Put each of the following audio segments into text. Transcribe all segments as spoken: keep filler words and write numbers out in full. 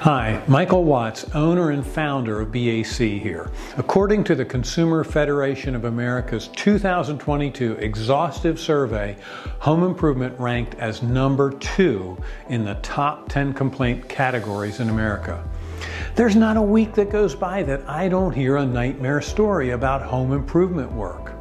Hi, Michael Watts, owner and founder of B A C here. According to the Consumer Federation of America's two thousand twenty-two exhaustive survey, home improvement ranked as number two in the top ten complaint categories in America. There's not a week that goes by that I don't hear a nightmare story about home improvement work.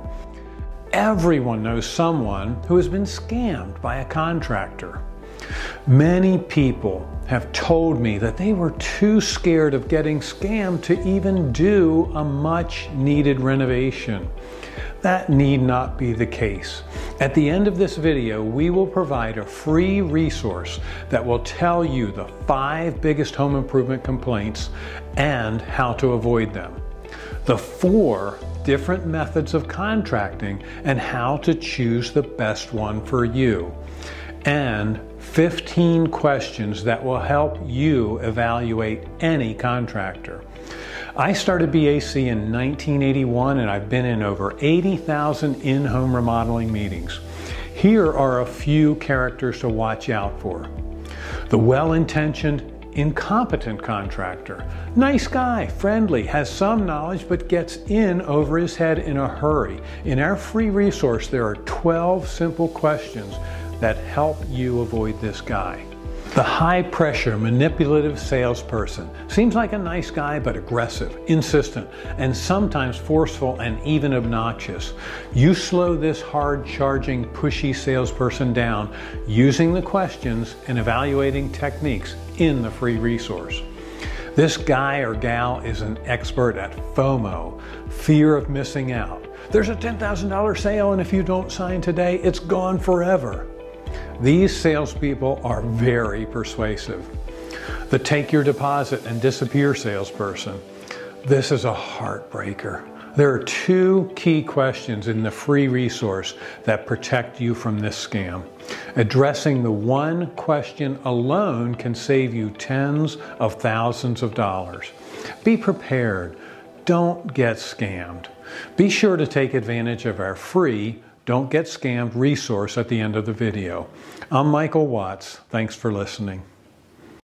Everyone knows someone who has been scammed by a contractor. Many people have told me that they were too scared of getting scammed to even do a much needed renovation. That need not be the case. At the end of this video, we will provide a free resource that will tell you the five biggest home improvement complaints and how to avoid them, the four different methods of contracting and how to choose the best one for you, and fifteen questions that will help you evaluate any contractor. I started B A C in nineteen eighty-one and I've been in over eighty thousand in-home remodeling meetings. Here are a few characters to watch out for. The well-intentioned, incompetent contractor. Nice guy, friendly, has some knowledge, but gets in over his head in a hurry. In our free resource, there are twelve simple questions that help you avoid this guy. The high-pressure, manipulative salesperson. Seems like a nice guy, but aggressive, insistent, and sometimes forceful and even obnoxious. You slow this hard-charging, pushy salesperson down using the questions and evaluating techniques in the free resource. This guy or gal is an expert at FOMO, fear of missing out. There's a ten thousand dollar sale, and if you don't sign today, it's gone forever. These salespeople are very persuasive. The take your deposit and disappear salesperson. This is a heartbreaker. There are two key questions in the free resource that protect you from this scam. Addressing the one question alone can save you tens of thousands of dollars. Be prepared. Don't get scammed. Be sure to take advantage of our free Don't Get Scammed resource at the end of the video. I'm Michael Watts. Thanks for listening.